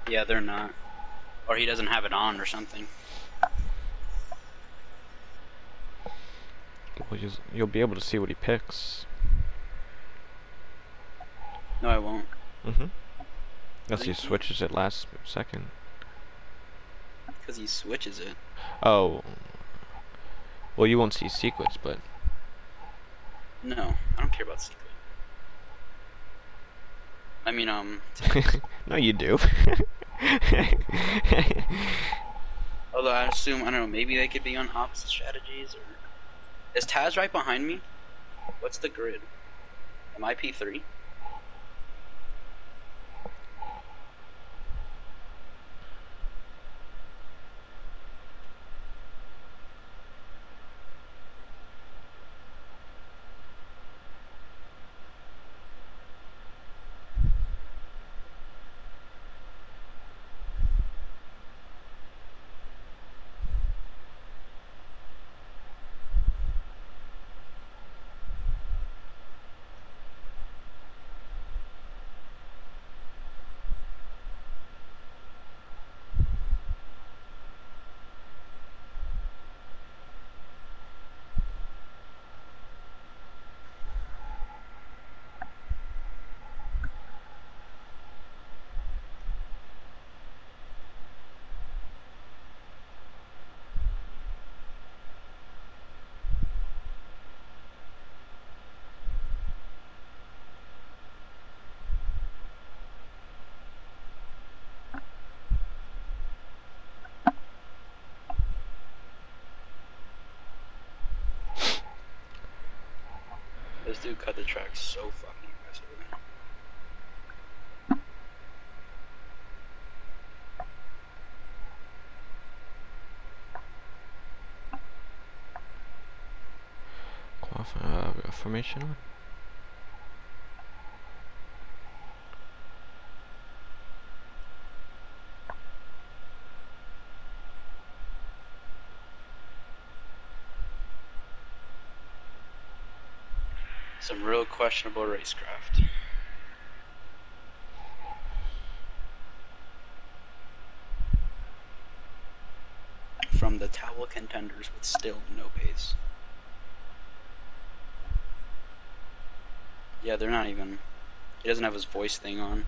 Yeah, they're not. Or he doesn't have it on or something. Well, you'll be able to see what he picks. No, I won't. Unless he switches it last second. Because he switches it. Oh. Well, you won't see secrets, but... No, I don't care about secret. I mean, No, you do. although I assume, I don't know, maybe they could be on opposite strategies, or... Is Taz right behind me? What's the grid? Am I P3? This dude cut the track so fucking aggressively. Formation on. Some real questionable racecraft. From the towel contenders with still no pace. Yeah, they're not even... He doesn't have his voice thing on.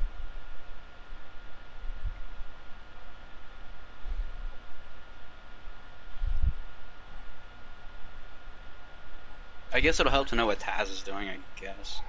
I guess it'll help to know what Taz is doing, I guess.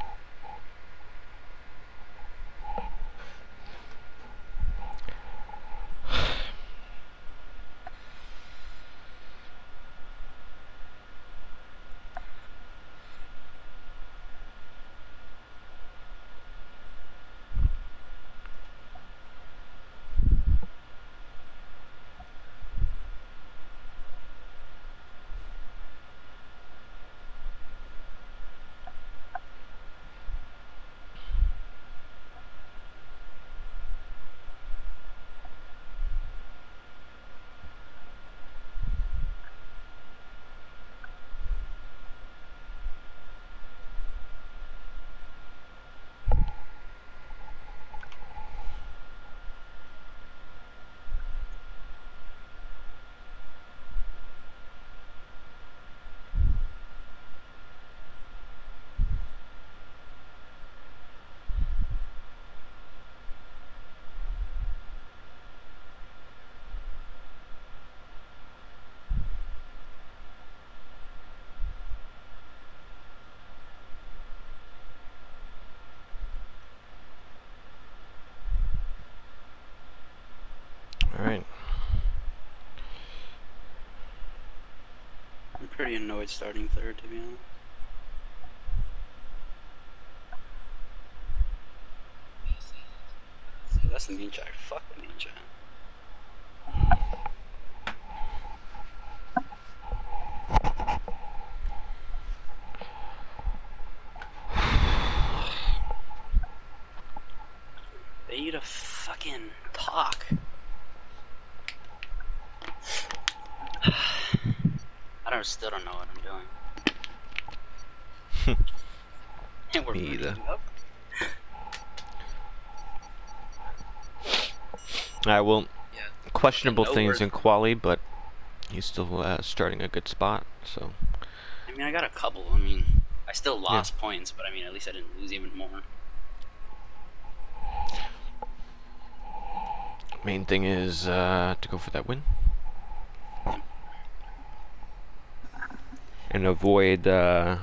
Alright. I'm pretty annoyed starting third, to be honest. That's the mean chat. Fuck the mean chat. They need to fucking talk. Still don't know what I'm doing. And we're Me either. up. Well, Yeah. questionable No things words. in quali, but he's still starting a good spot. So I mean, I got a couple. I mean, I still Yeah. lost points, but I mean, at least I didn't lose even more. main thing is to go for that win and avoid the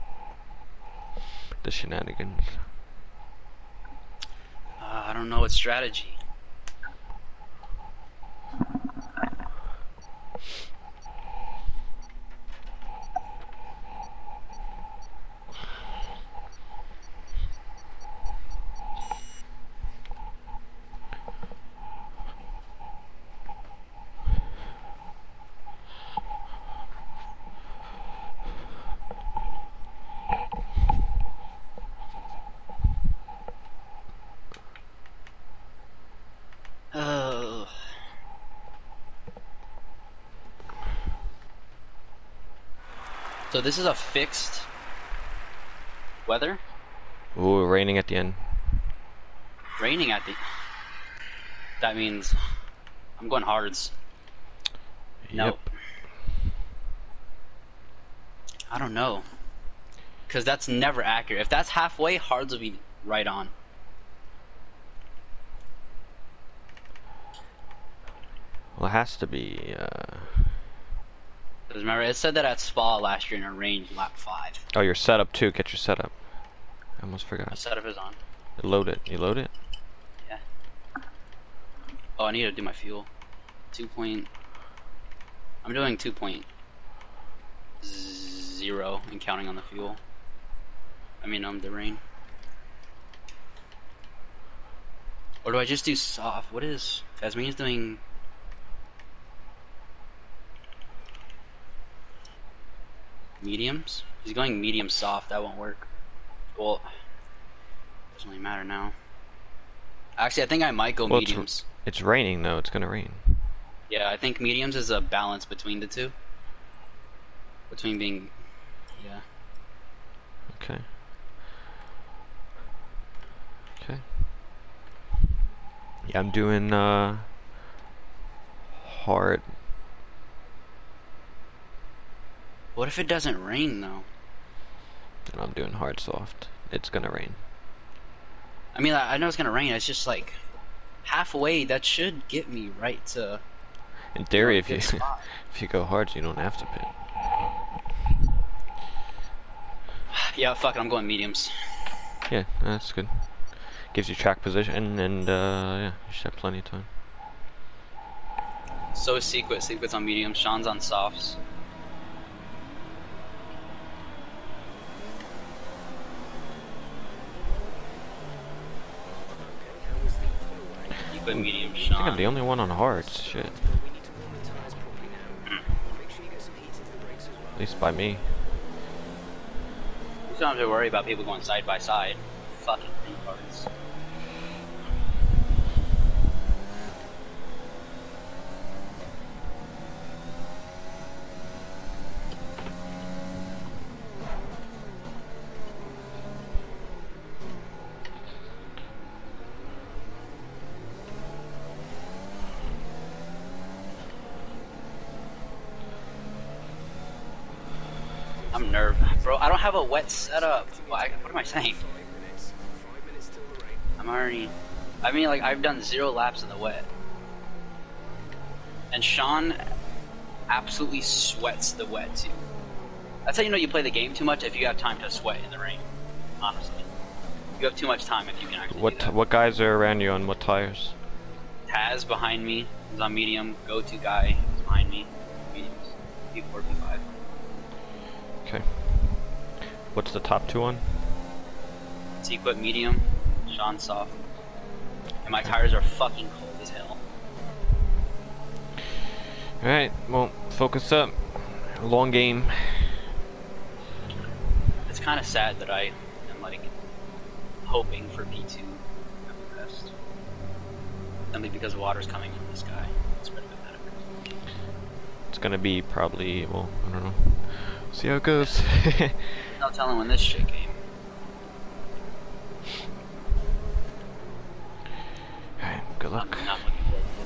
shenanigans. I don't know what strategy. Oh. So this is a fixed weather? Ooh, raining at the end. Raining at the... That means I'm going hards. No. Yep. I don't know. Because that's never accurate. If that's halfway, hards will be right on. Well, it has to be. Because remember, it said that at Spa last year in a range lap 5. Oh, your setup too. Get your setup. I almost My forgot. setup is on. Load it. You load it? Yeah. Oh, I need to do my fuel. 2 point... I'm doing 2.0 and counting on the fuel. I mean, the rain. Or do I just do soft? What is... Tasmania's doing... mediums? He's going medium soft. That won't work. Well, doesn't really matter now. Actually, I think I might go Well, mediums. It's raining though. It's gonna rain. Yeah, I think mediums is a balance between the two. Between being... Yeah. Okay. Okay. Yeah, I'm doing hard. What if it doesn't rain, though? And I'm doing hard soft. It's gonna rain. I mean, I know it's gonna rain. It's just like... halfway, that should get me right to... In theory, if good you spot. if you go hard, you don't have to pit. Yeah, fuck it, I'm going mediums. Yeah, that's good. Gives you track position, and yeah, you should have plenty of time. So is Secret. Secret's on mediums. Sean's on softs. Secret, medium, I think I'm Sean. the only one on hards. Shit. At least by me. You don't have to worry about people going side by side. Fucking retards. I'm nervous. Bro, I don't have a wet setup. What am I saying? I'm already... I mean, like, I've done 0 laps in the wet. And Sean absolutely sweats the wet, too. That's how you know you play the game too much, if you have time to sweat in the rain. Honestly. You have too much time if you can actually do that. What guys are around you on what tires? Taz behind me is on medium. Go-to guy is behind me. Mediums. P4, P5. Okay. What's the top 2 on? Sequit medium. Sean soft. And my tires are fucking cold as hell. Alright, well, focus up. Long game. It's kind of sad that I am like hoping for P2 at the best. Simply because water's coming from the sky. It's pretty pathetic. It's gonna be probably, well, I don't know. See how it goes. No telling when this shit came. Alright, good luck. I'm not looking forward to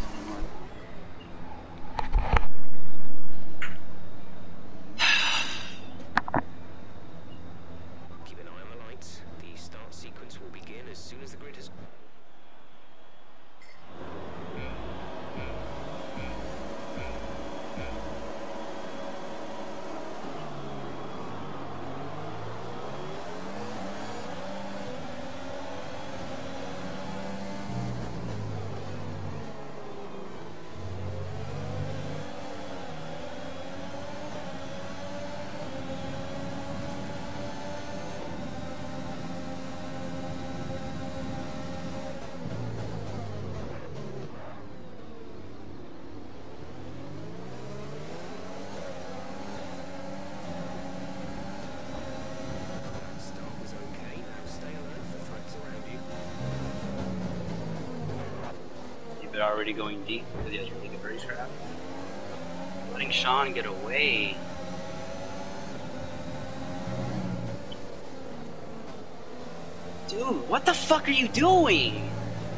They're already going deep because he has really good racecraft. Letting Sean get away. Dude, what the fuck are you doing?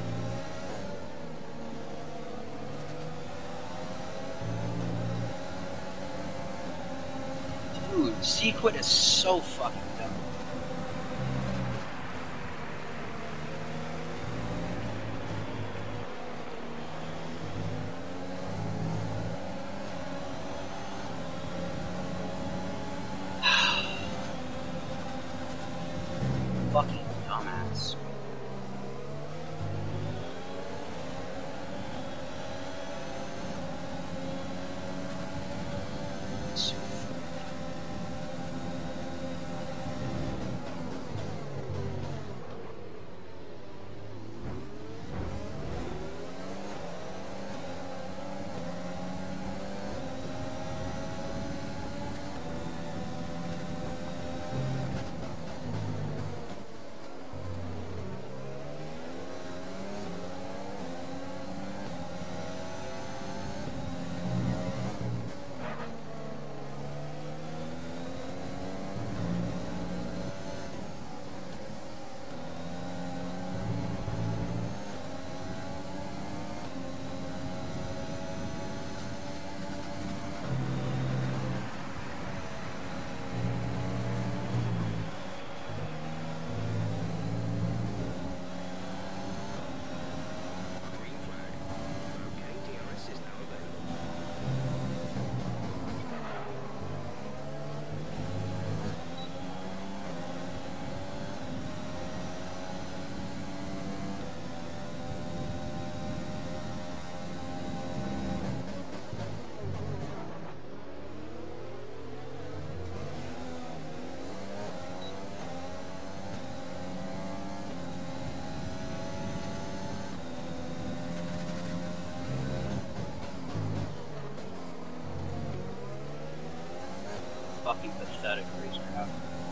Dude, Sequit is so fucking dumb. Fucking dumbass. Fucking pathetic racecraft.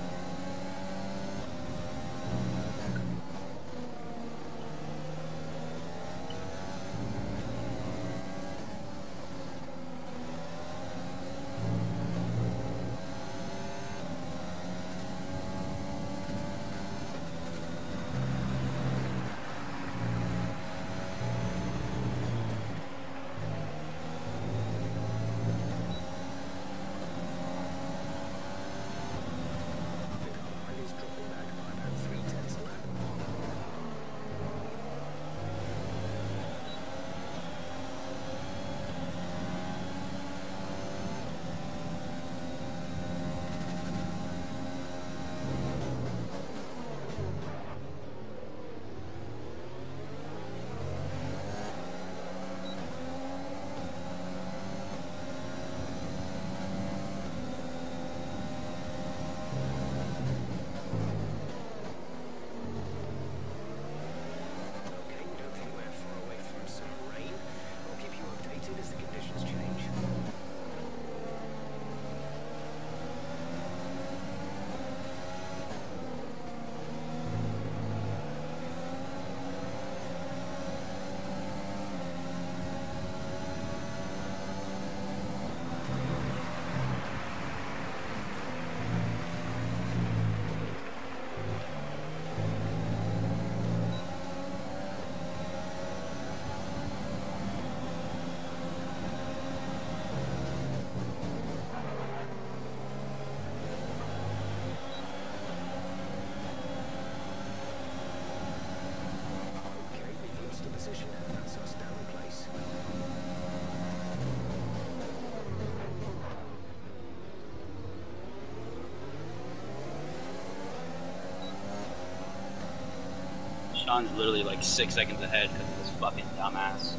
Sean's literally like 6 seconds ahead because of this fucking dumbass.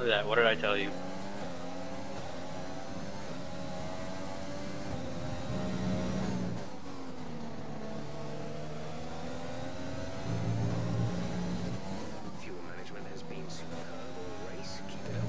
Look at that. What did I tell you? Fuel management has been superb all race. Keep it up.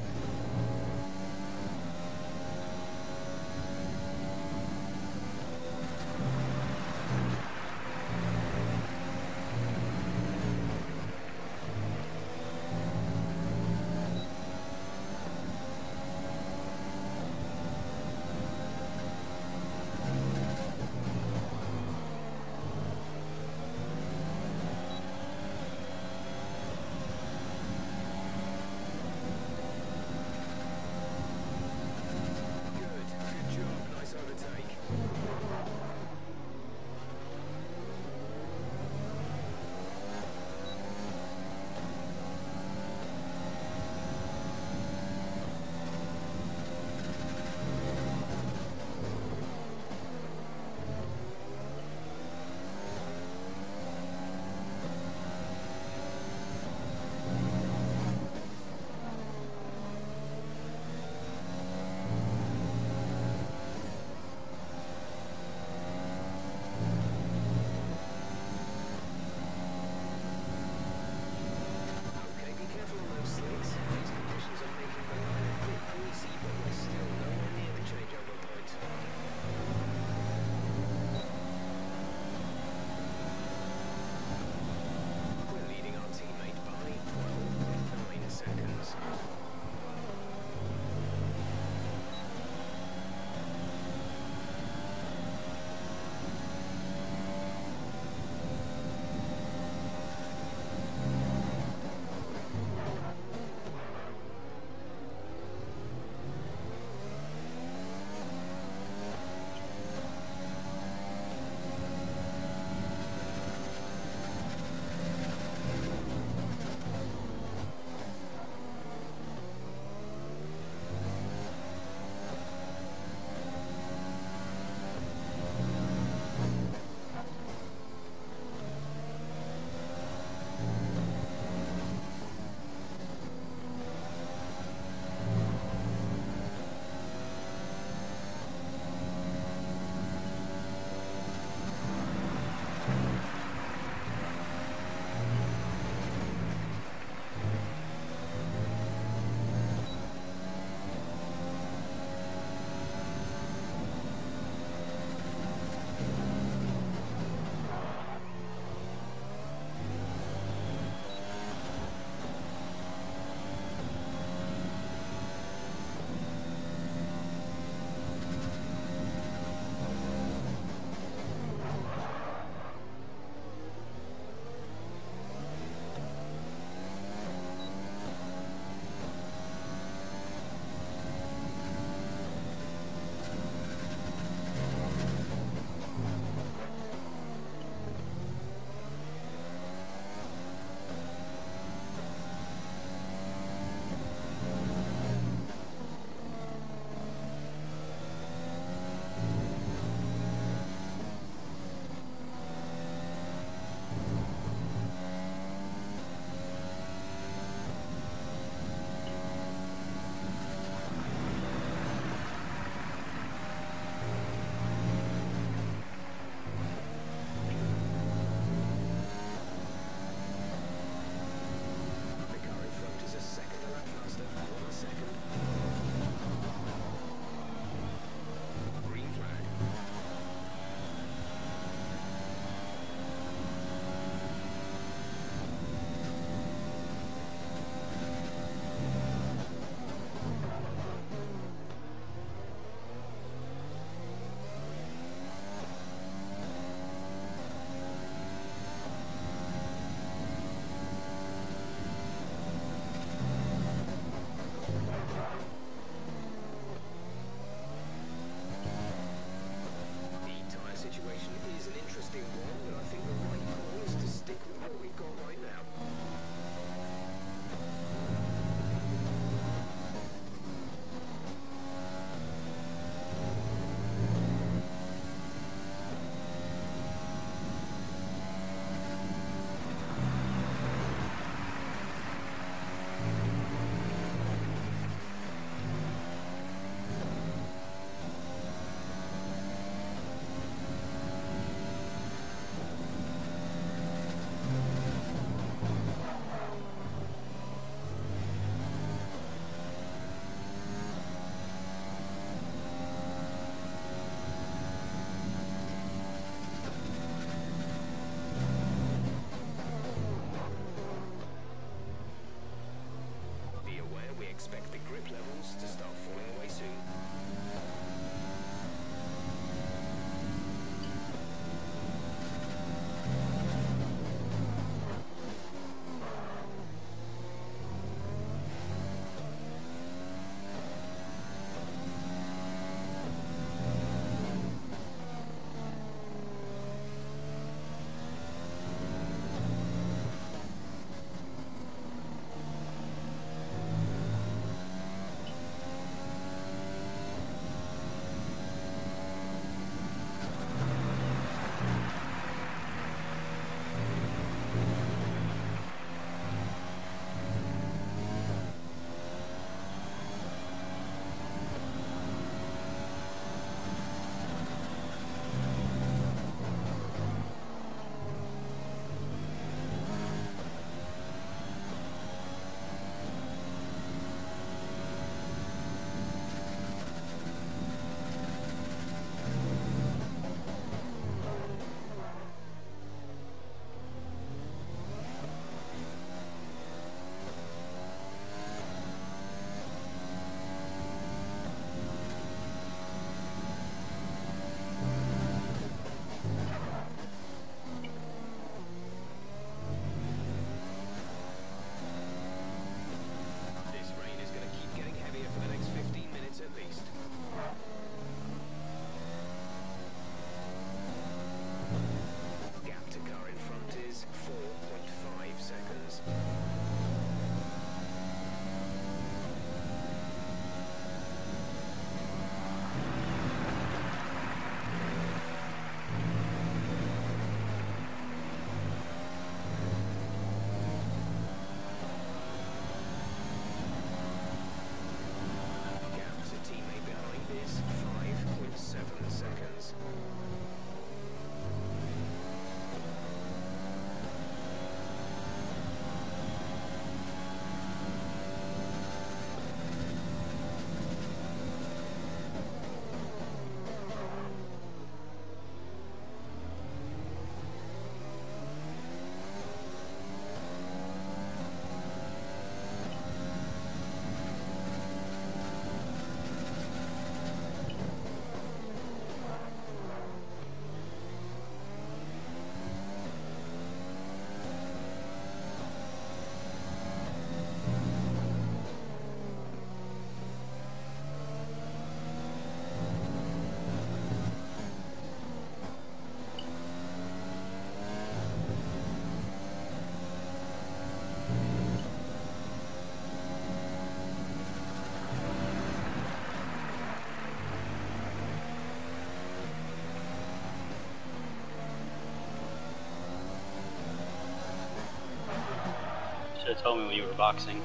Should have told me when you were boxing.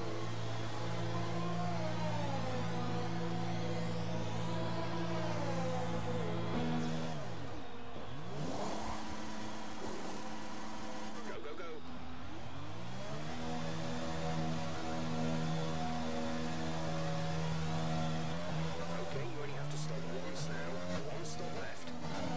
Go, go, go. Okay, you only have to stop once now. One stop left.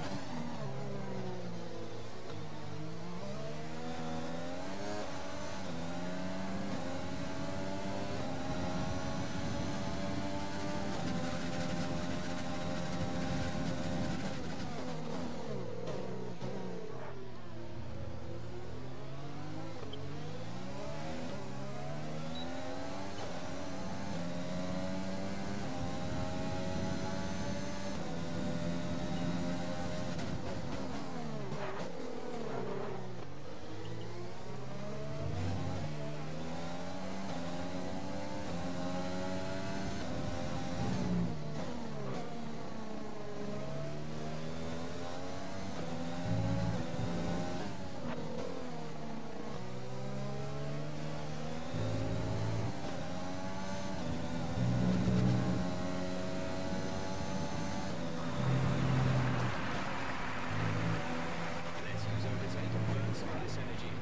Let's use overtake and burn some of this energy.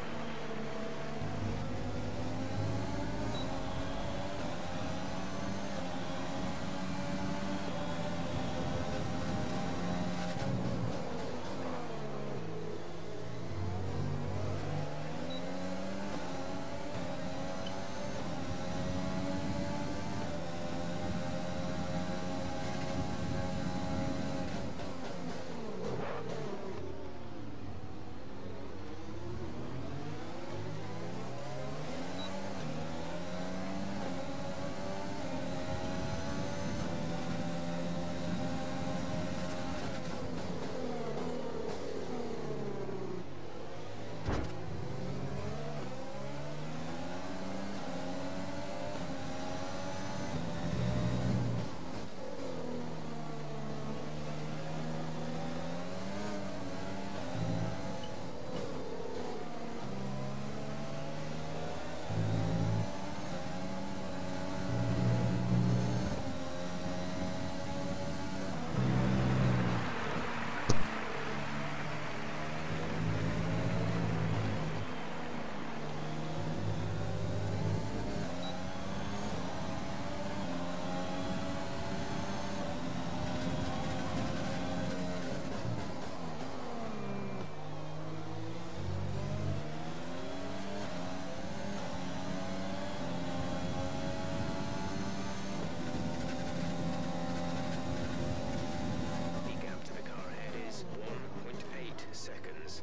The gap to the car ahead is 1.8 seconds.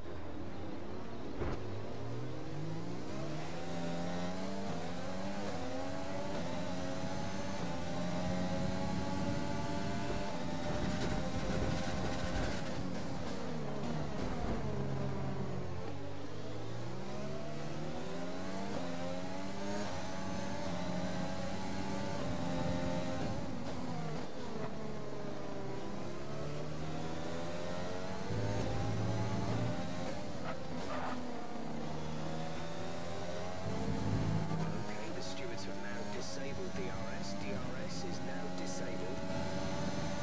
Okay, the stewards have now disabled DRS. DRS is now disabled.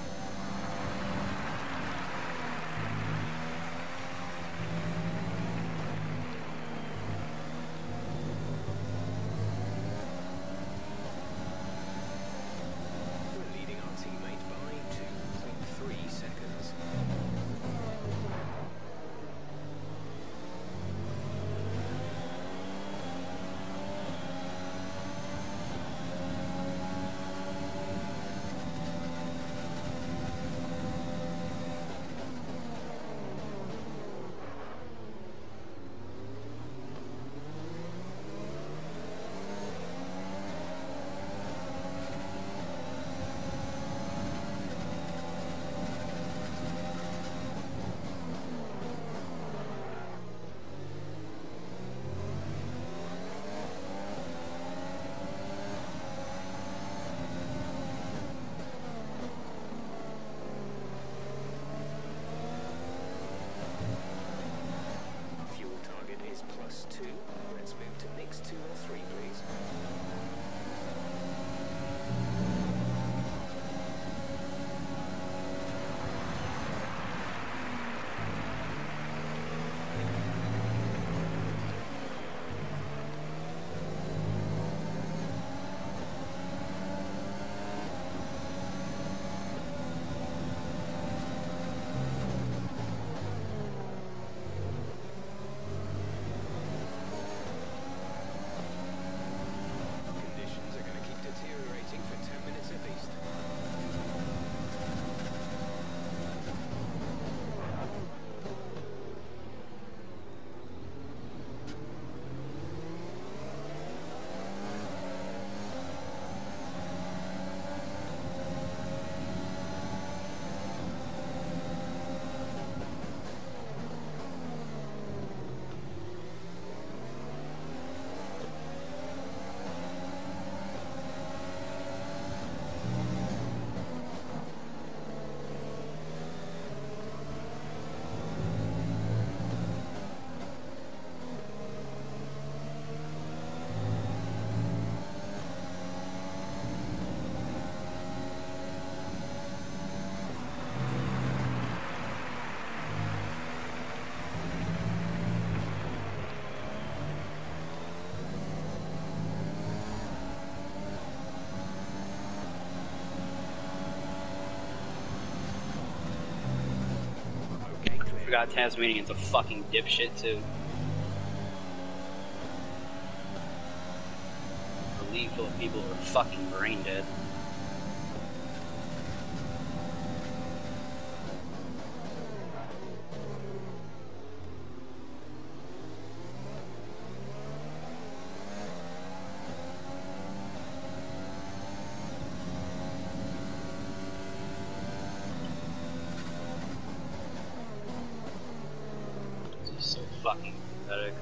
We're leading our teammate by 2.3 seconds. Fuel target is +2. Let's move to mix 2 or 3, please. Conditions are going to keep deteriorating for 10 minutes at least. Okay, clear. Forgot Tasmanian's a fucking dipshit too. A league full of people who are fucking brain dead. This is so fucking pathetic.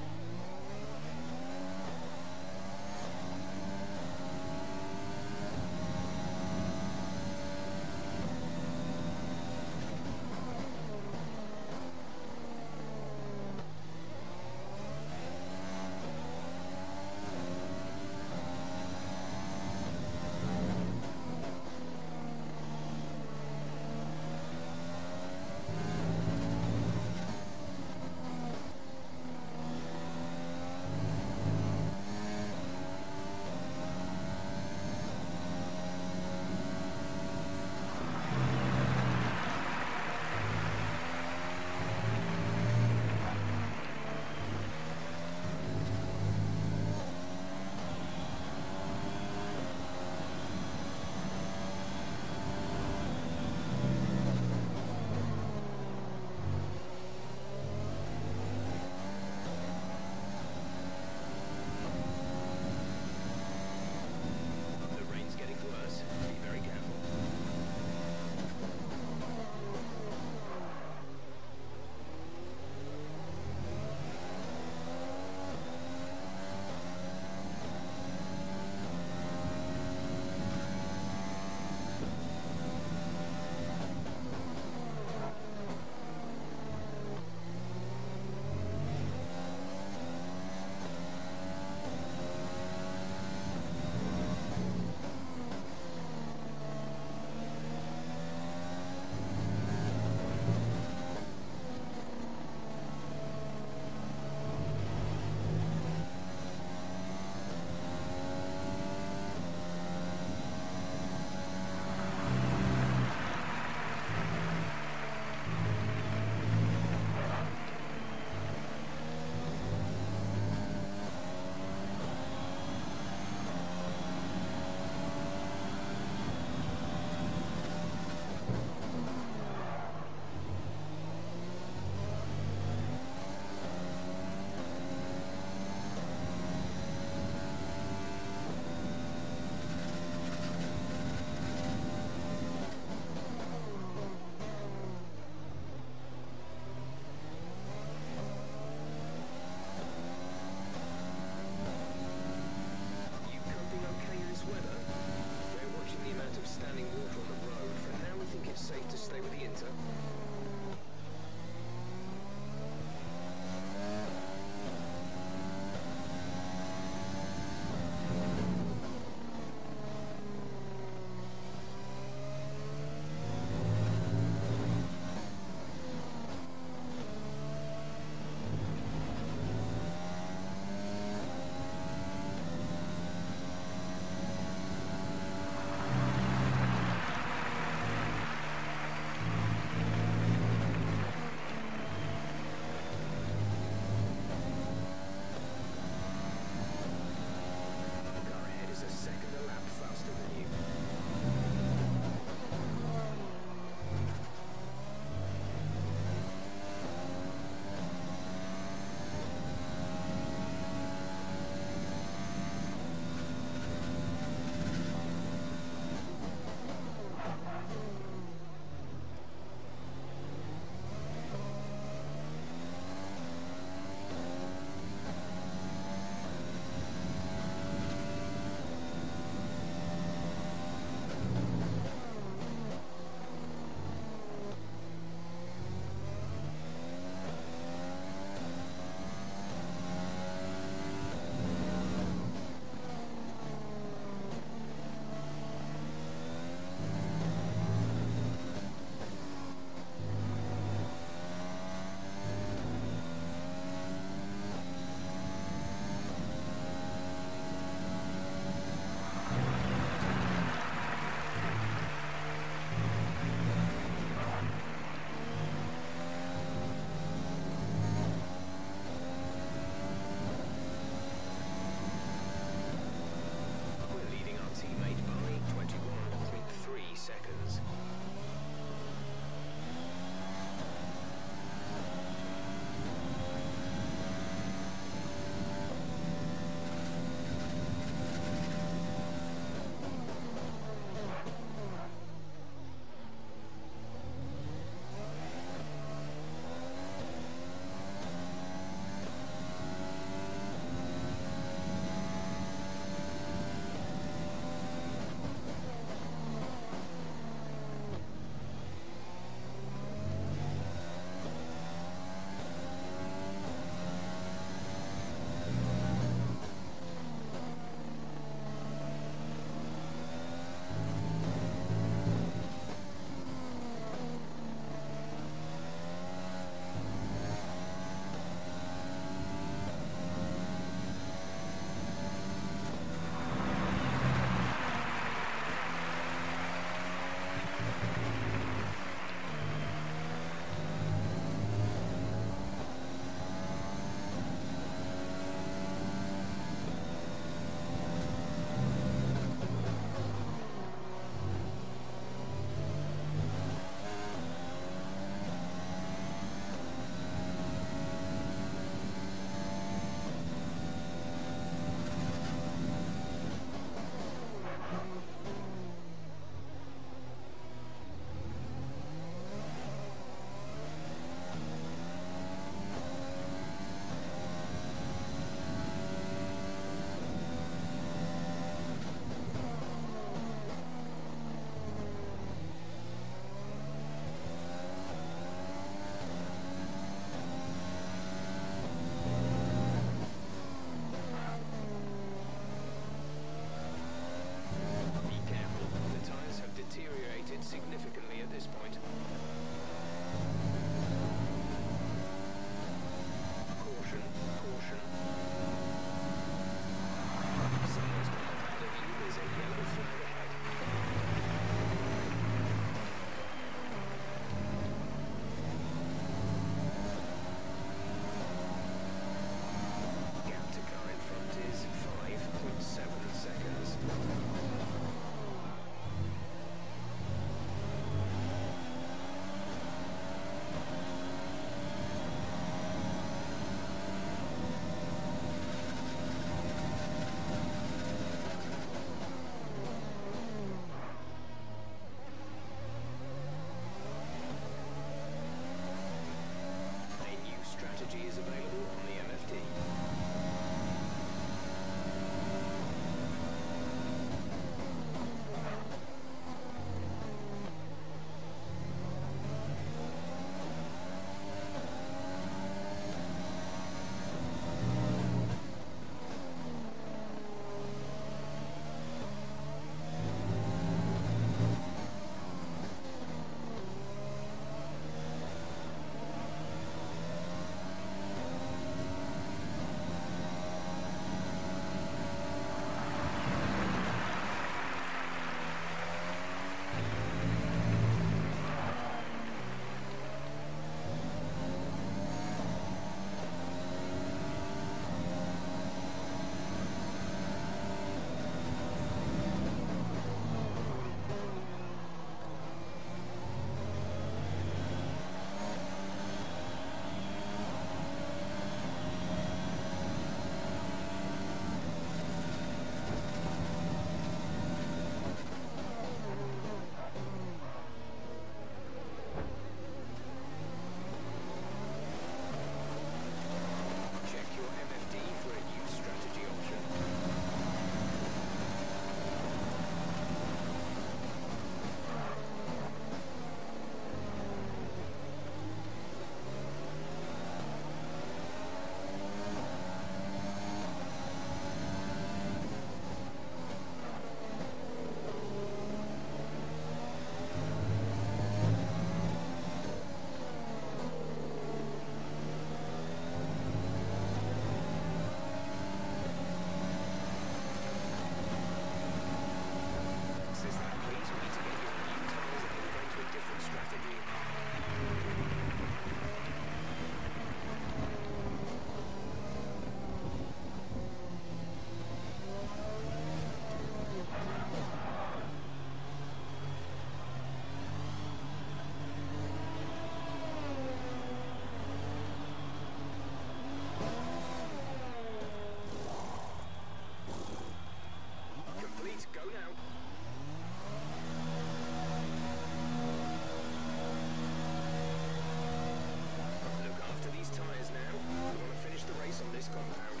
this compound.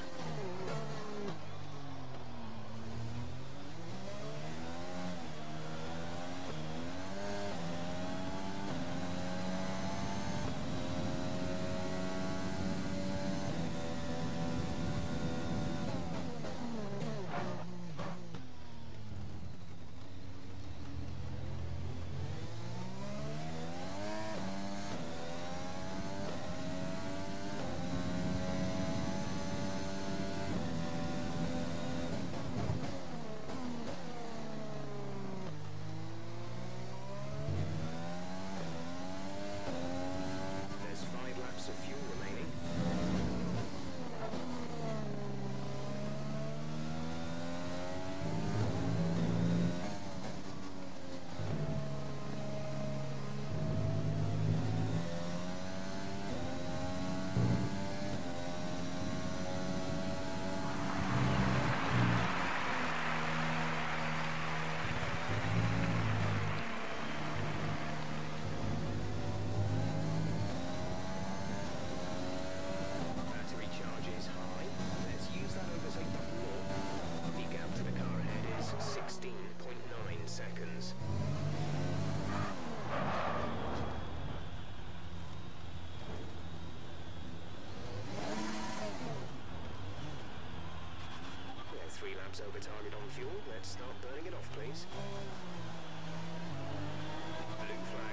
There's 5 laps of fuel remaining. Battery charge is high. Let's use that overtake button more. The gap to the car ahead is 16.9 seconds. We're 3 laps over target on fuel. Let's start burning it off, please. Blue flag.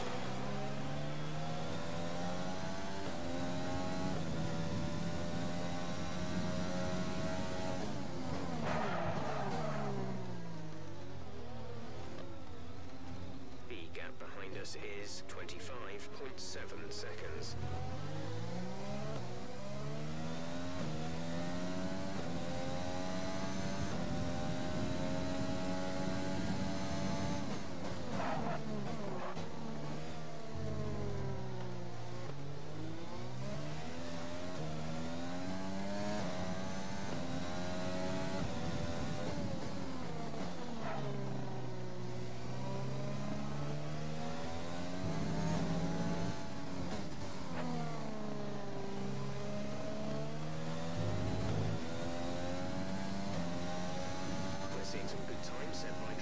The gap behind us is 25.7 seconds. We're seeing some good times set by